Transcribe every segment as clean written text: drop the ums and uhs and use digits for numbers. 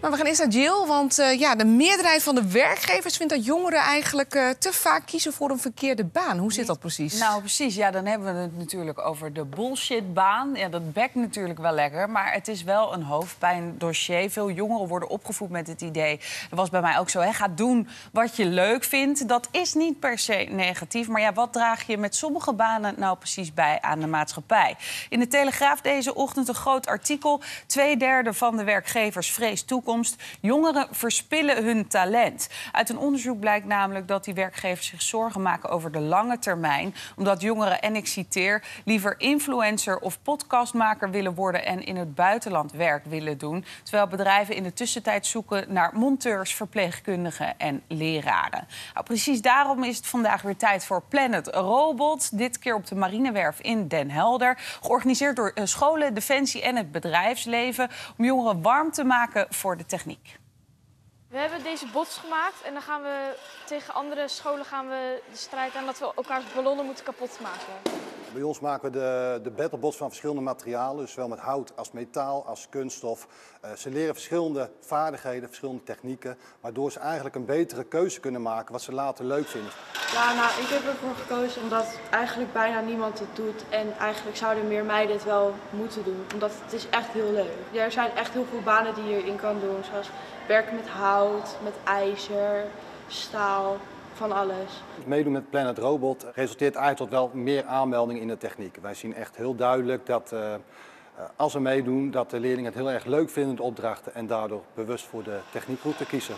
Maar we gaan eerst naar Jill, want de meerderheid van de werkgevers vindt dat jongeren eigenlijk te vaak kiezen voor een verkeerde baan. Hoe zit dat precies? Nou, precies. Ja, dan hebben we het natuurlijk over de bullshitbaan. Ja, dat bekt natuurlijk wel lekker, maar het is wel een hoofdpijndossier. Veel jongeren worden opgevoed met het idee, dat was bij mij ook zo, ga doen wat je leuk vindt. Dat is niet per se negatief, maar ja, wat draag je met sommige banen nou precies bij aan de maatschappij? In de Telegraaf deze ochtend een groot artikel. 2/3 van de werkgevers vreest toekomst. Jongeren verspillen hun talent. Uit een onderzoek blijkt namelijk dat die werkgevers zich zorgen maken over de lange termijn. Omdat jongeren, en ik citeer, liever influencer of podcastmaker willen worden en in het buitenland werk willen doen. Terwijl bedrijven in de tussentijd zoeken naar monteurs, verpleegkundigen en leraren. Nou, precies daarom is het vandaag weer tijd voor Planet Robot. Dit keer op de Marinewerf in Den Helder. Georganiseerd door scholen, Defensie en het bedrijfsleven. Om jongeren warm te maken voor de techniek. We hebben deze bots gemaakt en dan gaan we tegen andere scholen de strijd aan dat we elkaars ballonnen moeten kapot maken. Bij ons maken we de battlebots van verschillende materialen, dus zowel met hout als metaal, als kunststof. Ze leren verschillende vaardigheden, verschillende technieken, waardoor ze eigenlijk een betere keuze kunnen maken wat ze later leuk vinden. Ja, nou, ik heb ervoor gekozen omdat eigenlijk bijna niemand het doet en eigenlijk zouden meer meiden het wel moeten doen, omdat het is echt heel leuk. Er zijn echt heel veel banen die je hierin kan doen, zoals werken met hout, met ijzer, staal. Van alles. Het meedoen met Planet Robot resulteert eigenlijk tot wel meer aanmeldingen in de techniek. Wij zien echt heel duidelijk dat als we meedoen, dat de leerlingen het heel erg leuk vinden, de opdrachten, en daardoor bewust voor de techniekroute kiezen.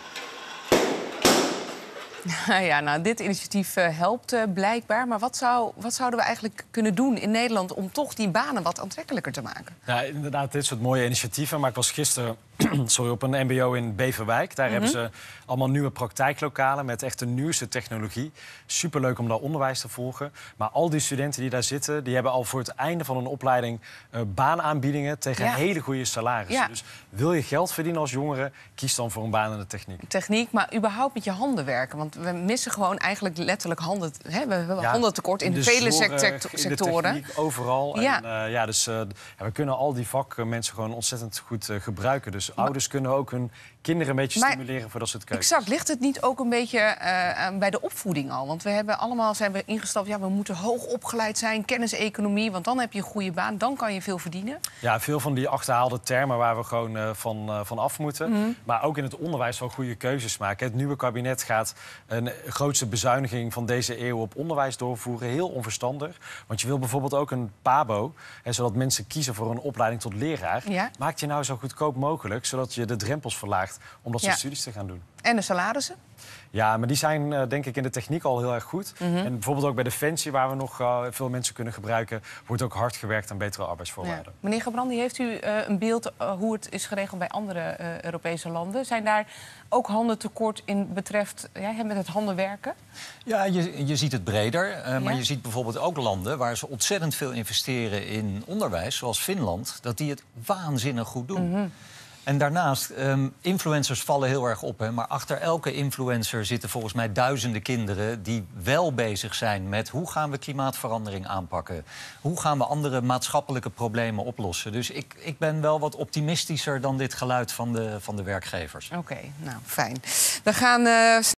Ja, nou, dit initiatief helpt blijkbaar. Maar wat zouden we eigenlijk kunnen doen in Nederland om toch die banen wat aantrekkelijker te maken? Ja, inderdaad, dit soort mooie initiatieven. Maar ik was gisteren op een mbo in Beverwijk. Daar hebben ze allemaal nieuwe praktijklokalen met echt de nieuwste technologie. Superleuk om daar onderwijs te volgen. Maar al die studenten die daar zitten, die hebben al voor het einde van een opleiding baanaanbiedingen tegen hele goede salarissen. Ja. Dus wil je geld verdienen als jongere, kies dan voor een baan in de techniek. Techniek, maar überhaupt met je handen werken. Want we missen gewoon eigenlijk letterlijk handen. We hebben handentekort in vele sectoren. In de techniek, overal. Ja. En, we kunnen al die vakmensen gewoon ontzettend goed gebruiken. Dus ouders kunnen ook hun kinderen een beetje stimuleren voor dat soort keuzes. Exact. Ligt het niet ook een beetje bij de opvoeding al? Want zijn we ingestapt, we moeten hoog opgeleid zijn, kenniseconomie, want dan heb je een goede baan, dan kan je veel verdienen. Ja, veel van die achterhaalde termen waar we gewoon van af moeten. Maar ook in het onderwijs wel goede keuzes maken. Het nieuwe kabinet gaat een grootste bezuiniging van deze eeuw op onderwijs doorvoeren. Heel onverstandig. Want je wil bijvoorbeeld ook een PABO, zodat mensen kiezen voor een opleiding tot leraar. Ja. Maak je nou zo goedkoop mogelijk, zodat je de drempels verlaagt om dat soort studies te gaan doen. En de salarissen? Ja, maar die zijn denk ik in de techniek al heel erg goed. En bijvoorbeeld ook bij Defensie, waar we nog veel mensen kunnen gebruiken, wordt ook hard gewerkt aan betere arbeidsvoorwaarden. Ja. Meneer Gebrandi, heeft u een beeld hoe het is geregeld bij andere Europese landen? Zijn daar ook handentekort in betreft met het handen werken? Ja, je ziet het breder. Maar je ziet bijvoorbeeld ook landen waar ze ontzettend veel investeren in onderwijs, zoals Finland, dat die het waanzinnig goed doen. En daarnaast, influencers vallen heel erg op. Maar achter elke influencer zitten volgens mij duizenden kinderen die wel bezig zijn met hoe gaan we klimaatverandering aanpakken? Hoe gaan we andere maatschappelijke problemen oplossen? Dus ik ben wel wat optimistischer dan dit geluid van de werkgevers. Oké, nou fijn. We gaan